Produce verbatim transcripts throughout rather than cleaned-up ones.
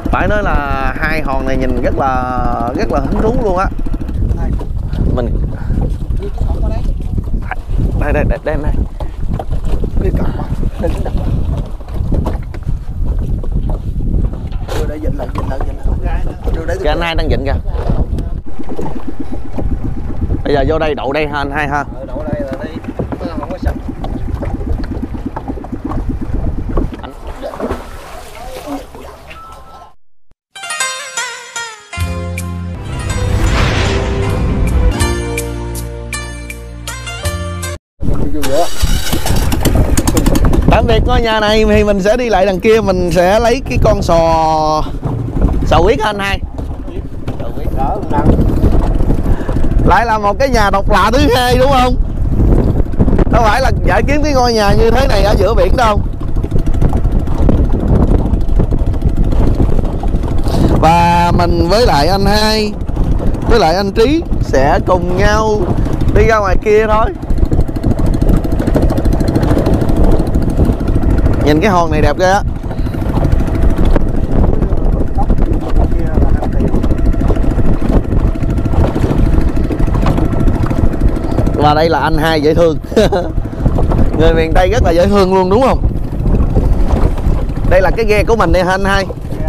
Phải nói là hai hòn này nhìn rất là rất là hứng thú luôn á. Mình đây đây đây đây em đây. Đừng đặt. Đưa đây dịnh lại, dịnh lại, dịnh lại. Đưa đây. Cái anh hai đang dịnh kìa. Bây giờ vô đây đậu đây ha anh hai ha. Ờ, đậu đây là đây. Nó không có sạch. Anh. Tạm biệt ngôi nhà này thì mình sẽ đi lại đằng kia, mình sẽ lấy cái con sò sò huyết anh hai. Sò huyết đỡ nặng. Lại là một cái nhà độc lạ thứ hai đúng không? Đâu phải là giải kiếm cái ngôi nhà như thế này ở giữa biển đâu. Và mình với lại anh hai với lại anh Trí sẽ cùng nhau đi ra ngoài kia thôi. Nhìn cái hòn này đẹp ghê á. Và đây là anh hai dễ thương. Người miền Tây rất là dễ thương luôn đúng không? Đây là cái ghe của mình đây hả anh hai?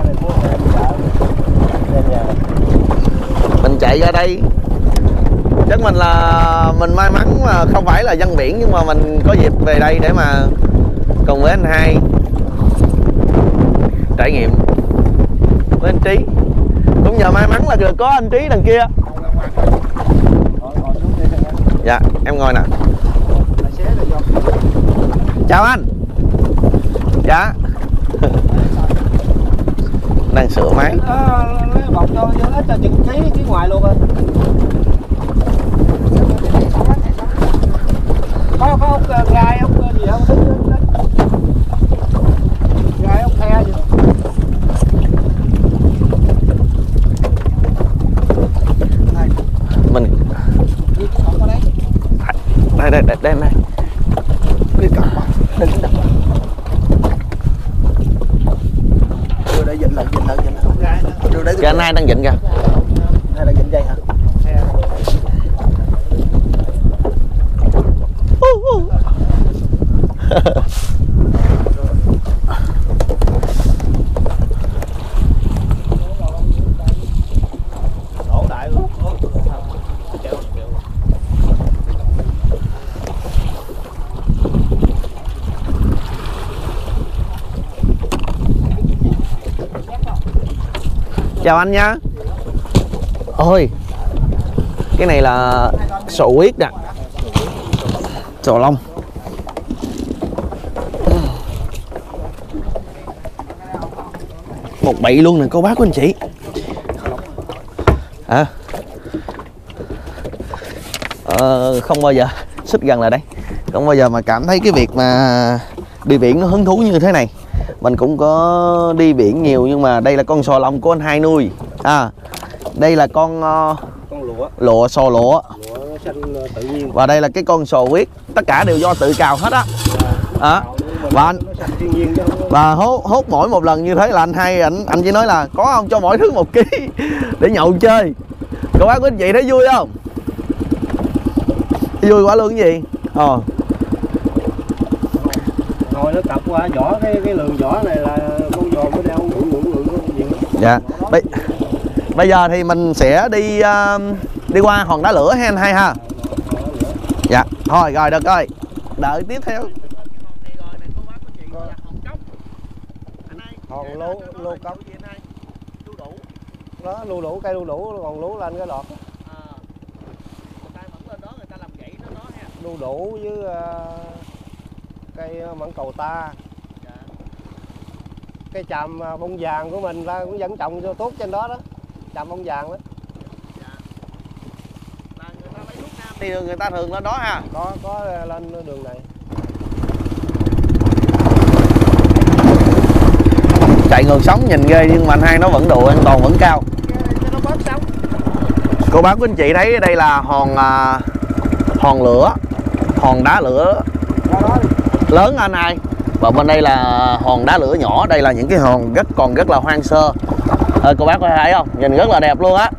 Mình chạy ra đây. Chắc mình là mình may mắn mà không phải là dân biển, nhưng mà mình có dịp về đây để mà cùng với anh hai trải nghiệm với anh Trí. Cũng nhờ may mắn là được có anh Trí đằng kia. Dạ em ngồi nè. Chào anh. Dạ. Đang sửa máy. Lấy bọc cho hết cho chừng ký ký ngoài luôn á. Có có ốc gai ốc gì không? Gai ốc the gì. Mình đây đây đây đây em đây. Đừng đặt. Đưa đây dịnh lại, dịnh lại, dịnh lại. Đưa đây. Cái anh hai đang dịnh kìa. Hai đang dịnh dây hả? Chào anh nha. Ôi, cái này là sò huyết nè, sò lông. Một bậy luôn nè cô bác của anh chị. À, ờ, không bao giờ xích gần lại đây, không bao giờ mà cảm thấy cái việc mà đi biển nó hứng thú như thế này. Mình cũng có đi biển nhiều nhưng mà đây là con sò lông của anh hai nuôi. À, đây là con uh, con lụa, lụa sò lụa. Lụa xanh tự nhiên. Và đây là cái con sò huyết, tất cả đều do tự cào hết á. À, và anh và hốt hốt mỗi một lần như thế là anh hai anh anh chỉ nói là có không cho mỗi thứ một ký để nhậu chơi. Cô bác của anh chị thấy vui không? Vui quá luôn cái gì? Ờ. Rồi nó cặp qua vỏ cái cái lường vỏ này là con giò mới đeo ngủ ngủ ngủ gì. Dạ. Bây, bây giờ thì mình sẽ đi uh, đi qua hòn đá lửa ha anh hai ha. Dạ. Thôi rồi được rồi. Đợi tiếp theo. Hòn lô lô cốc. Đó lưu đủ cây lưu đủ còn lú lên cái lọt. Lưu đủ với uh, cây mận cầu ta. Dạ. Cây tràm bông vàng của mình ra cũng vẫn trồng cho tốt trên đó đó, tràm bông vàng đó. Dạ. Là người ta lấy thuốc nam thì người ta thường lên đó ha. Có có lên đường này. Chạy ngược sóng nhìn ghê nhưng mà anh hai nó vẫn độ an toàn vẫn cao. Nó bớt sóng. Cô bác của anh chị thấy đây là hòn uh, hòn lửa, hòn đá lửa lớn anh hai. Và bên đây là hòn đá lửa nhỏ, đây là những cái hòn rất còn rất là hoang sơ. Ờ, cô bác có thấy không, nhìn rất là đẹp luôn á.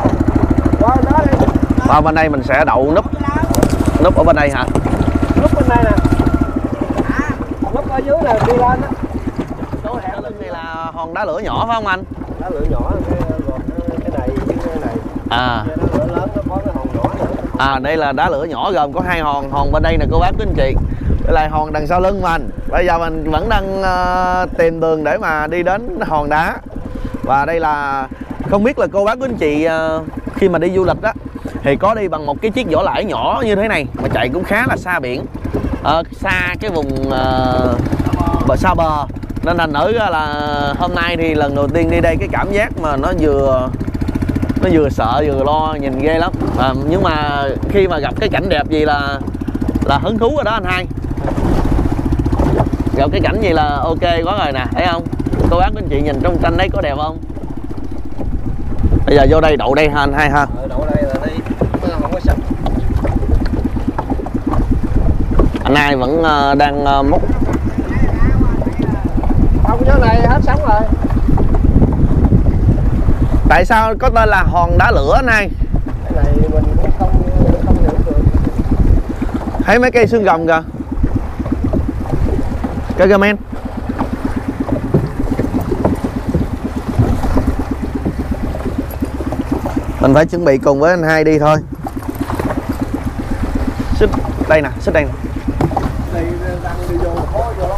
Qua bên đây mình sẽ đậu núp. Núp ở bên đây hả? Núp bên đây nè. Núp ở dưới là đi lên á. Số hẻm lưng này là hòn đá lửa nhỏ phải không anh? Đá lửa nhỏ cái cái này với cái này. À. Cái đá lửa lớn nó có cái hòn nhỏ nữa. À, đây là đá lửa nhỏ gồm có hai hòn, hòn bên đây nè cô bác quý anh chị. Đây là hòn đằng sau lưng mình. Bây giờ mình vẫn đang uh, tìm đường để mà đi đến hòn đá. Và đây là không biết là cô bác quý anh chị uh, khi mà đi du lịch á thì có đi bằng một cái chiếc vỏ lãi nhỏ như thế này mà chạy cũng khá là xa biển, uh, xa cái vùng uh, bờ xa bờ, nên thành thử là hôm nay thì lần đầu tiên đi đây cái cảm giác mà nó vừa nó vừa sợ vừa lo, nhìn ghê lắm. À, nhưng mà khi mà gặp cái cảnh đẹp gì là là hứng thú rồi đó anh hai. Gặp cái cảnh gì là ok quá rồi nè, thấy không? Cô bác anh chị nhìn trong tranh đấy có đẹp không? Bây giờ vô đây đậu đây ha anh hai ha. Ở đậu đây là đi, nó không có sạch. Anh hai vẫn uh, đang uh, múc. Không, chỗ này hết sống rồi. Tại sao có tên là hòn đá lửa anh hai? Cái này mình cũng không không nhận được. Thấy mấy cây xương rồng kìa. Cây gamen. Mình phải chuẩn bị cùng với anh hai đi thôi. Xích đây nè, xích đây nè. Đây đang đi vô khó vô lắm.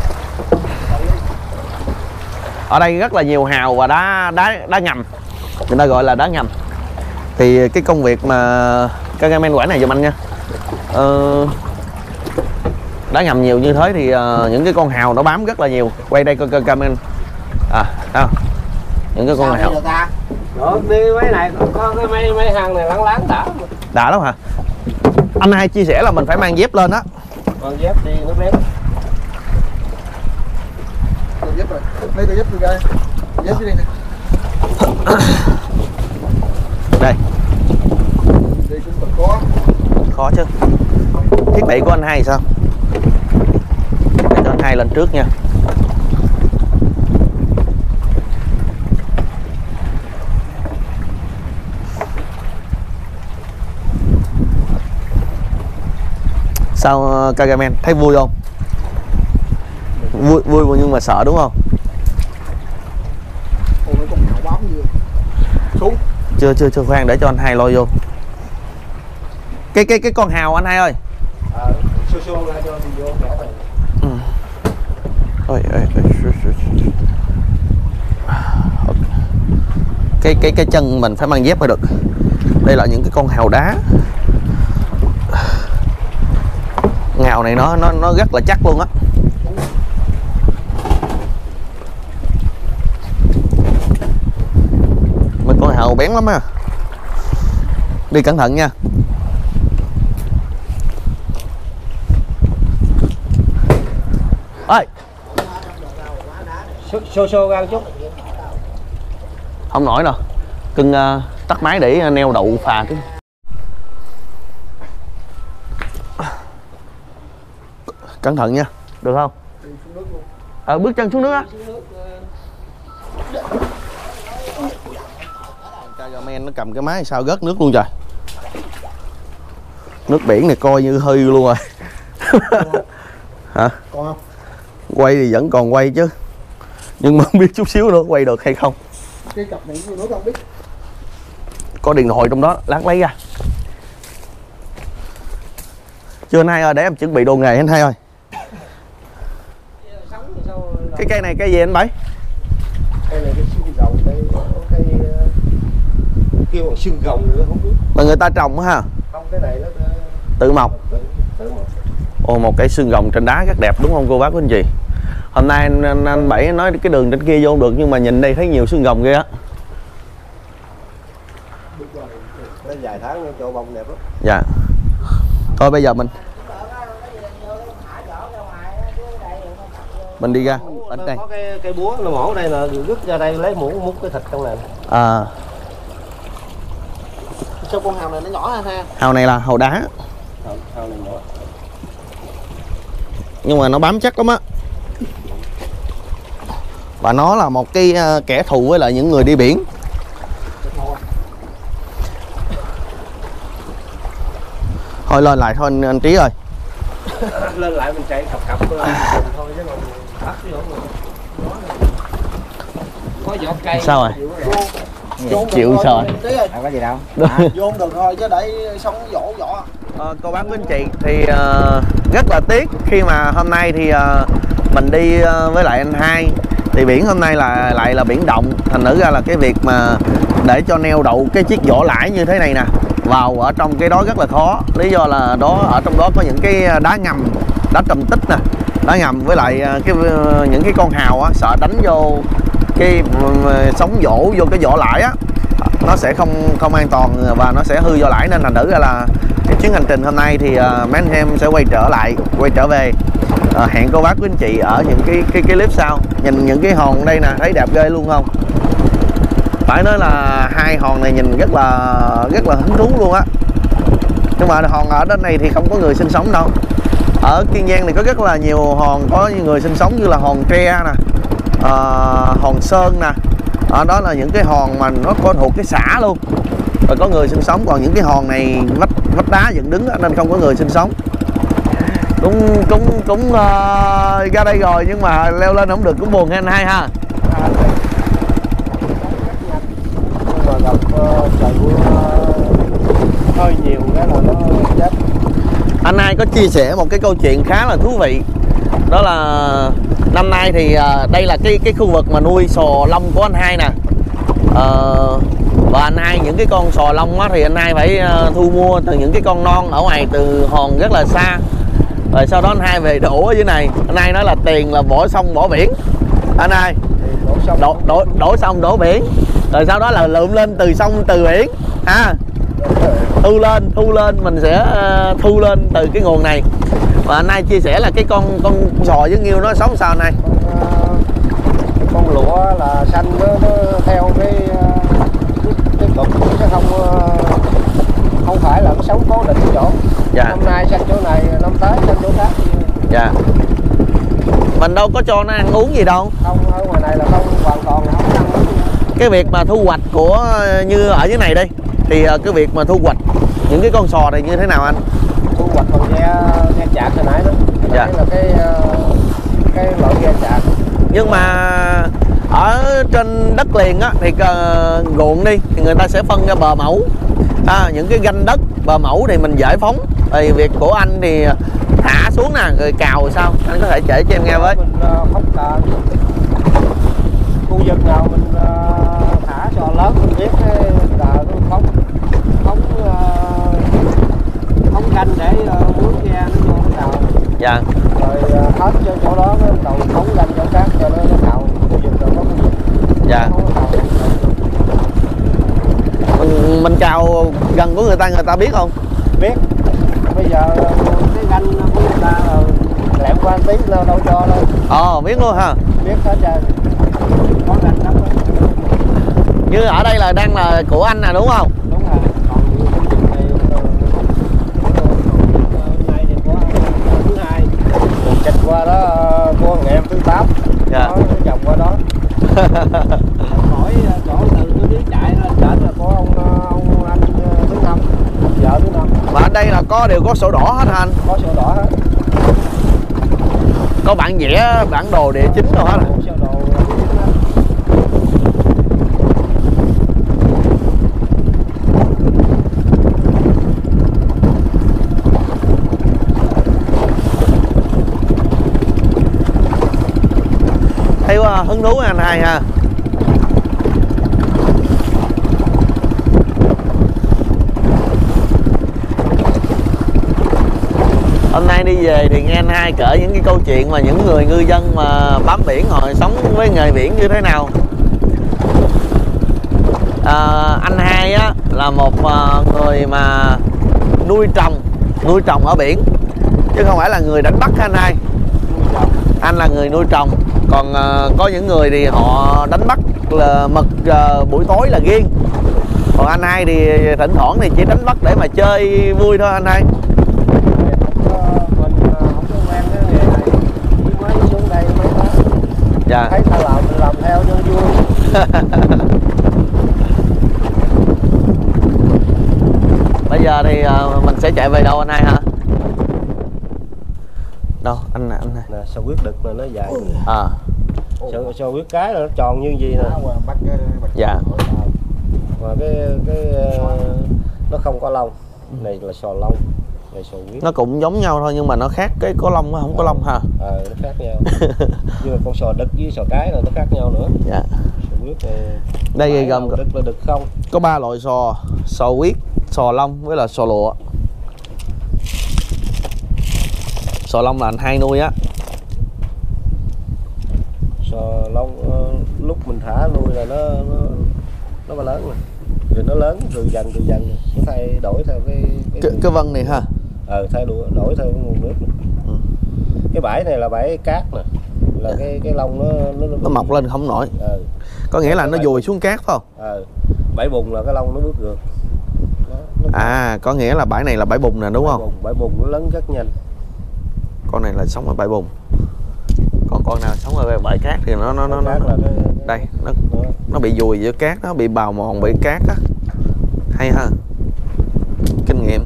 Ở đây rất là nhiều hào và đá đá đá ngầm, người ta gọi là đá ngầm. Thì cái công việc mà cameraman quản này giùm anh nha. Ờ, đá ngầm nhiều như thế thì uh, những cái con hào nó bám rất là nhiều. Quay đây coi cameraman. À, à, những cái con Sao hào. Đó, đi mấy này có cái mấy mấy hàng này láng láng đã. Đã lắm hả? Anh hai chia sẻ là mình phải mang dép lên á. Mang dép đi nó bé. Dép rồi. Đây tôi dép tôi ra. Dép đi nè. Đây. Đi cũng thật khó. Khó chứ. Thiết bị của anh hai thì sao? Để cho anh hai lên trước nha. Sao cameraman thấy vui không? Vui vui nhưng mà sợ đúng không? Ôi mấy con hào bám như xuống. Chưa chưa chưa khoan để cho anh hai lôi vô. Cái cái cái con hào anh hai ơi. Ờ, xô xô ra cho mình vô kẻ này. Ừ. Ôi ôi ôi. Cái cái cái chân mình phải mang dép mới được. Đây là những cái con hào đá. Ngào này nó nó nó rất là chắc luôn á. Mấy con hào bén lắm á. Đi cẩn thận nha. Ơi. Xô xô ra chút. Không nổi đâu. Cưng uh, tắt máy để neo đậu phà cái. Cẩn thận nha, được không? Ờ, bước chân xuống nước á. Cameraman nó cầm cái máy sao rớt nước luôn trời. Nước biển này coi như hư luôn rồi. Hả? Còn không? Quay thì vẫn còn quay chứ. Nhưng mà không biết chút xíu nữa quay được hay không. Cái cặp này nữa không biết. Có điện thoại trong đó, lát lấy ra. Chưa anh hai ơi, để em chuẩn bị đồ nghề anh hai ơi. Cái cây này cây gì anh Bảy? Cây này cái xương rồng, cây cây kêu bằng xương rồng nữa không biết. Mà người ta trồng á ha. Không, cái này nó tự mọc. Tự, tự mọc. Ồ, một cây xương rồng trên đá rất đẹp đúng không cô bác quý anh chị? Hôm nay anh, anh, anh Bảy nói cái đường trên kia vô không được nhưng mà nhìn đây thấy nhiều xương rồng ghê á. Nó vài tháng chỗ bông đẹp lắm. Dạ. Thôi bây giờ mình mình đi ra ở đây. Có cái cây búa nó mổ đây là rứt ra đây lấy muỗng múc cái thịt trong này. À. Sao con hào này nó nhỏ ha? Hào này là hào đá. Hào, hào này nhỏ. Nhưng mà nó bám chắc lắm á. Và nó là một cái kẻ thù với lại những người đi biển. Thôi lên lại thôi anh, anh Trí ơi. Lên lại mình chạy cặp cặp thôi chứ còn bắt chứ không có vỏ cây. Sao rồi? Chịu sợ. Đâu có gì đâu. Vô được thôi chứ để xong vỗ vỏ. Ờ, cô bác quý anh chị thì uh, rất là tiếc khi mà hôm nay thì uh, mình đi uh, với lại anh hai thì biển hôm nay là lại là biển động, thành thử ra là cái việc mà để cho neo đậu cái chiếc vỏ lãi như thế này nè vào ở trong cái đó rất là khó. Lý do là đó ở trong đó có những cái đá ngầm, đá trầm tích nè, đá ngầm với lại cái những cái con hào á, sợ đánh vô cái sóng vỗ vô cái vỏ lãi á, nó sẽ không không an toàn và nó sẽ hư vỏ lãi, nên thành thử ra là cái chuyến hành trình hôm nay thì uh, mấy anh em sẽ quay trở lại quay trở về. Uh, hẹn cô bác quý anh chị ở những cái cái cái clip sau. Nhìn những cái hòn đây nè, thấy đẹp ghê luôn không? Phải nói là hai hòn này nhìn rất là rất là hứng thú luôn á. Nhưng mà hòn ở đây này thì không có người sinh sống đâu. Ở Kiên Giang thì có rất là nhiều hòn có người sinh sống, như là hòn tre nè, uh, hòn sơn nè. Ở đó là những cái hòn mà nó có thuộc cái xã luôn và có người sinh sống. Còn những cái hòn này vách vách đá dựng đứng nên không có người sinh sống. Cũng cũng cũng uh, ra đây rồi nhưng mà leo lên không được, cũng buồn anh hai ha. Nhưng mà gặp uh, trời mưa hơi nhiều cái là nó chết. Anh hai có chia sẻ một cái câu chuyện khá là thú vị, đó là năm nay thì uh, đây là cái cái khu vực mà nuôi sò lông của anh hai nè. Uh, và anh hai những cái con sò lông á, thì anh hai phải uh, thu mua từ những cái con non ở ngoài từ hòn rất là xa, rồi sau đó anh hai về đổ ở dưới này. Anh hai nói là tiền là bỏ sông bỏ biển, anh hai đổ đổ đổ sông đổ biển, rồi sau đó là lượm lên từ sông từ biển ha, thu lên thu lên mình sẽ uh, thu lên từ cái nguồn này. Và anh hai chia sẻ là cái con con sò với nghêu nó sống sao này? Con, con lụa là xanh nó, nó theo cái cái cục chứ không không phải là nó sống cố định chỗ. Dạ. Năm nay xanh chỗ này, năm tới xanh chỗ khác. Dạ. Mình đâu có cho nó ăn uống gì đâu. Không, ở ngoài này là không, hoàn toàn là không ăn uống. Cái việc mà thu hoạch của như ở dưới này đây thì cái việc mà thu hoạch những cái con sò này như thế nào anh? Thu hoạch bằng ghe ghe chạc hồi nãy đó. Dạ. Đây là cái cái loại ghe chạc. Nhưng mà ở trên đất liền á thì ruộng đi thì người ta sẽ phân ra bờ mẫu, à, những cái ganh đất bờ mẫu thì mình giải phóng. Thì việc của anh thì thả xuống nè rồi cào rồi sao, anh có thể kể cho em nghe với. Mình không cào khu vực nào mình thả sò lớn mình biết cái cào phóng phóng phóng canh để muốn ghe nó vô nó cào. Dạ. Rồi hết cho chỗ đó nó đầu phóng canh chỗ khác cho nó nó cào khu vực rồi có khu vực. Dạ. Mình, mình cào gần của người ta người ta biết không? Biết. Bây giờ cái ganh của người ta là lẹm qua tí đâu đâu cho đâu. Ờ biết luôn ha. Biết hết trơn. Có ganh lắm. Như ở đây là đang là của anh nè đúng không? Đúng rồi. Còn này này thì có thứ hai. Còn chịch qua đó của thằng em thứ tám. Dạ. Nó vòng qua đó. Hỏi chỗ từ thứ dưới chạy lên trển là có ông ông anh thứ năm, vợ thứ năm. Mà ở đây là có đều có sổ đỏ hết hả anh? Có sổ đỏ hết. Có bản vẽ bản đồ địa chính đâu hết. Sổ đồ địa chính hết. Thấy quá hứng thú anh hai ha. Hôm nay đi về thì nghe anh hai kể những cái câu chuyện mà những người ngư dân mà bám biển họ sống với nghề biển như thế nào. À, anh hai á là một người mà nuôi trồng nuôi trồng ở biển chứ không phải là người đánh bắt anh hai. Anh là người nuôi trồng, còn uh, có những người thì họ đánh bắt là mực uh, buổi tối là riêng, còn anh hai thì thỉnh thoảng thì chỉ đánh bắt để mà chơi vui thôi anh hai. Dạ. Thấy ta làm mình làm theo cho vui. Bây giờ thì uh, mình sẽ chạy Chạy về đâu anh hai hả? Đâu anh anh hai. Nè sò huyết đực là nó dài. À. Sò, sò huyết cái là nó tròn như gì nè. Dạ. Và cái cái nó không có lông. Này là sò lông. Này sò huyết. Nó cũng giống nhau thôi nhưng mà nó khác cái có lông không có lông hả? Ờ nó khác nhau. Nhưng mà con sò đực với sò cái là nó khác nhau nữa. Dạ. Sò huyết này, đây gồm đực là đực không. Có ba loại sò: sò huyết, sò lông với là sò lụa. Sò lông là anh hai nuôi á. Sò lông uh, lúc mình thả nuôi là nó nó nó mà lớn rồi. Rồi nó lớn rồi dần rồi dần nó thay đổi theo cái cái, cái, cái vân này ha. Ờ thay đổi đổi theo cái nguồn nước này. Ừ. Cái bãi này là bãi cát nè. Là dạ. cái cái lông nó nó, nó, nó mọc lên không nổi. Ờ. Có nghĩa là nó dùi xuống cát phải không? Ờ. Bãi bùn là cái lông nó bước ngược. Nó, nó à có nghĩa là bãi này là bãi bùn nè đúng bãi không? Bùn, bãi bùn nó lớn rất nhanh. Con này là sống ở bãi bùn. Còn con nào sống ở bãi cát thì nó nó nó, nó, nó cái, đây nó nó bị dùi giữa cát, nó bị bào mòn bởi cát á. Hay ha. Kinh nghiệm.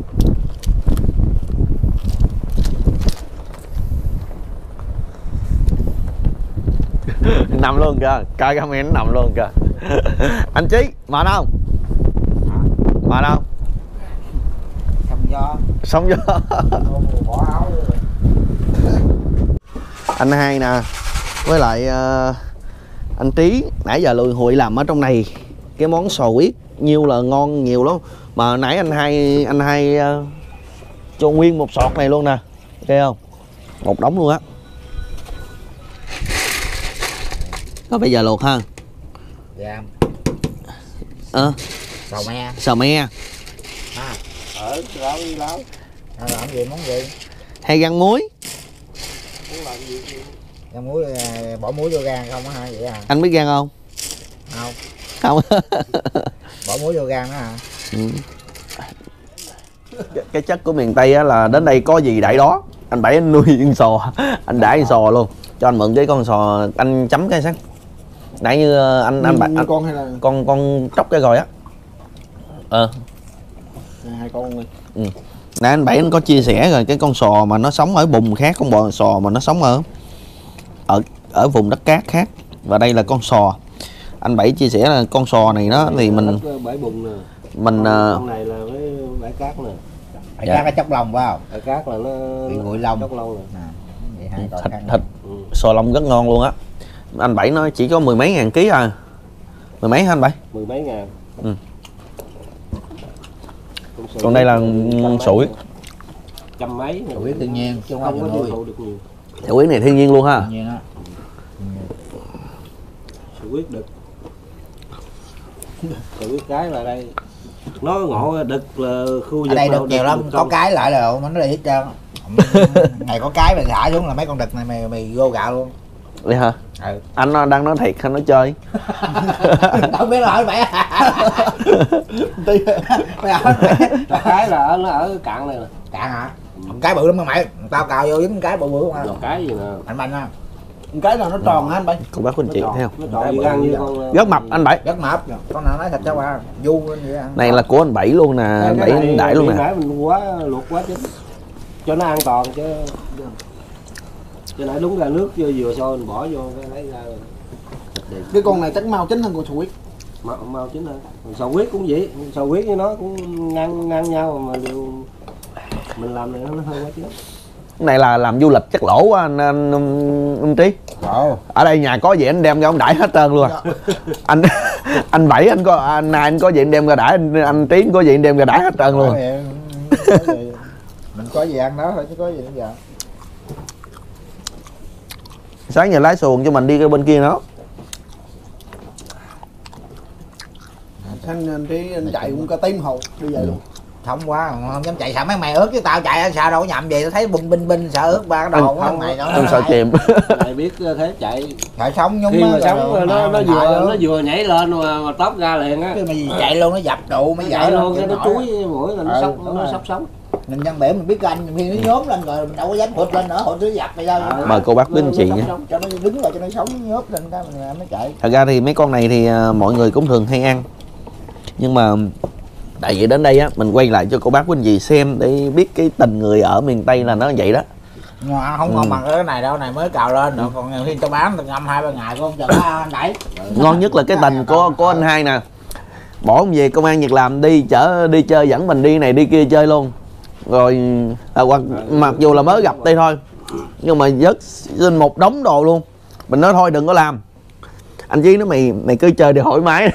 Nằm luôn kìa, coi comment nằm luôn kìa. Anh Chí, mệt không? Mệt không? Sóng gió. Sóng gió. Bỏ áo. Anh hai nè, với lại uh, anh Trí nãy giờ lùi hụi làm ở trong này cái món sò huyết nhiêu là ngon nhiều lắm. Mà nãy anh hai anh hai uh, cho nguyên một sọt này luôn nè, thấy không? Một đống luôn á. Có bây giờ luộc ha. Dạ. Ờ. Sò me. Sò me. À. Ở láo đi láo. À, làm gì món gì? Hay rang muối. Muốn làm gì? Rang muối bỏ muối vô gan không á hả vậy à? Anh biết rang không? Không. Không. Bỏ muối vô gan đó hả? Ừ. Cái, cái chất của miền Tây á là đến đây có gì đẩy đó. Anh Bảy anh nuôi con sò, anh đãi con sò luôn. Cho anh mượn cái con sò anh chấm cái sáng. Nãy như anh anh Bảy con hay là con con tróc cái rồi á. Ờ. Hai con đi. Ừ. Nãy anh Bảy anh có chia sẻ rồi cái con sò mà nó sống ở vùng khác, con bò sò mà nó sống ở ở ở vùng đất cát khác, và đây là con sò. Anh Bảy chia sẻ là con sò này nó thì mình bãi bùn nè. Mình con uh... này là cái bãi cát nè. Bãi dạ. cát nó chóc lông phải không? Bãi cát là nó bị nguội lông. Chóc lông nè. À, vậy hai thịt thịt ừ. Sò lông rất ngon luôn á. Anh Bảy nói chỉ có mười mấy ngàn ký à. Mười mấy hả anh Bảy? Mười mấy ngàn. Ừ. Còn đây là sủi. Trăm mấy. Sủi tự nhiên chứ không có tiêu thụ được nhiều. Sủi này thiên nhiên luôn ha. Tự nhiên á. Sủi huyết đực. Sủi huyết cái là đây. Nó ngộ đực là khu vực ở đây đực nhiều lắm, có cái lại là nó đi hết trơn. Ngày có cái mày thả xuống là mấy con đực này mày mày vô gạo luôn. Vậy hả? Ừ. Anh đang nói thiệt hay nói chơi? Không biết là hỏi mày. Mày hỏi cái là nó ở cạn này nè. Cạn hả? Cái bự lắm mày, tao cào vô dính cái bự bự mà. Cái gì nè. Anh Banh á. Cái nào nó tròn hả anh Banh? Cô bác anh chị thấy không? Nó tròn như gan như con rất mập anh Bảy. Rất mập. Con nào nói thịt cho bà du lên vậy ăn. Này là của anh Bảy luôn nè, anh Bảy đãi luôn nè. Nãy mình quá luộc quá chứ. Cho nó an toàn chứ. Cho nãy đúng ra nước vừa vừa sôi mình bỏ vô cái lấy ra. Cái con này chắc mau chín hơn con sò huyết. Mau mau chín hơn. Sò huyết cũng vậy, sò huyết với nó cũng ngang ngang nhau mà đều mình làm này nó hơi quá chín. Cái này là làm du lịch chắc lỗ quá anh anh, anh, anh Trí. Ồ. Ở đây nhà có gì anh đem cho ông đãi hết trơn luôn. anh anh Bảy anh có anh này anh có gì anh đem ra đãi, anh anh Trí có gì anh đem ra đãi hết trơn luôn. Mình có gì ăn đó thôi chứ có gì nữa giờ. Sáng giờ lái xuồng cho mình đi cái bên kia nó. Anh anh Trí anh chạy cũng có tím hầu đi về luôn. Thống quá không dám chạy, sợ mấy mày ướt chứ tao chạy sao đâu có nhầm gì, tao thấy binh binh binh sợ ướt ba cái đầu của mày nó. Em sợ chìm. Mày biết thế chạy. Chạy sống nhúng khi mà sống nó nó vừa nó vừa nhảy lên mà, mà tóc ra liền á. Mày chạy luôn nó dập trụ mới chạy luôn cái nó chuối mũi là nó sốc nó sốc sống. Mình văn bể mình biết anh khi nó nhốm lên rồi mình đâu có dám hụt lên nữa, hụt nó dập mày ra. Mời cô bác với anh chị nha. Cho nó đứng lại cho nó sống nhốm lên cái mình mới chạy. Thật ra thì mấy con này thì mọi người cũng thường hay ăn. Nhưng mà Tại vì đến đây á mình quay lại cho cô bác quý anh chị xem để biết cái tình người ở miền Tây là nó vậy đó. Ngon, không Ừ. ngon bằng cái này đâu, này mới cào lên nữa, còn khi tao bán tao ngâm hai ba ngày con chờ anh đẩy. Ngon nhất là cái tình của của anh hai nè, bỏ ông về công an việc làm đi chở đi chơi, dẫn mình đi này đi kia chơi luôn. Rồi à, hoặc mặc dù là mới gặp đây thôi nhưng mà vớt xin một đống đồ luôn. Mình nói thôi đừng có làm. Anh Chí nói mày mày cứ chơi để thoải mái.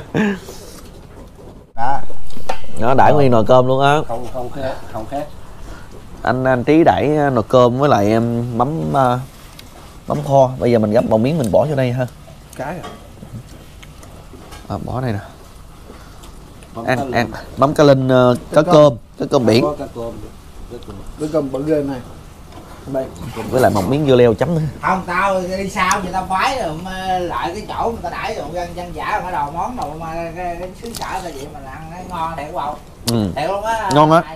Đó. Nó đãi nguyên nồi cơm luôn á. Không không khác, không khác. Anh anh Trí đãi nồi cơm với lại em mắm uh, mắm kho. Bây giờ mình gấp một miếng mình bỏ vô đây ha. Cái à? À, bỏ đây nè. Ăn ăn mắm cá linh, uh, cá cơm, cá cơm biển. Có cá cơm. Cái cơm bự ghê này. Đây. Với lại một miếng dưa leo chấm nữa. Không, tao đi sau người ta khoái rồi mà lại cái chỗ người ta đãi rồi dân dân giả cái đầu món đồ mà cái, cái xứ sở là vậy mà ăn nó ngon thiệt không? Ừ. Thiệt luôn á. Ngon á.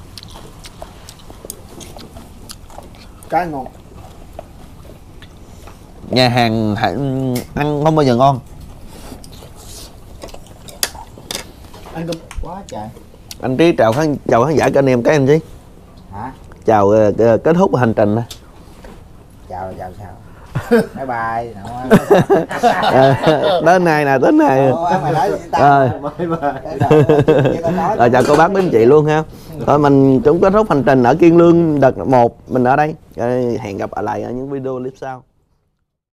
Cái ngon. Nhà hàng ăn không bao giờ ngon. Ăn cơm quá trời. Anh Trí chào khán chào khán giả kênh em cái anh Trí. Hả? Chào uh, kết thúc hành trình. Chào chào chào. Bye bye. Đến này nè, đến này. Rồi. Rồi chào cô bác với anh chị luôn ha. Thôi mình cũng kết thúc hành trình ở Kiên Lương đợt một mình ở đây. Hẹn gặp lại ở những video clip sau.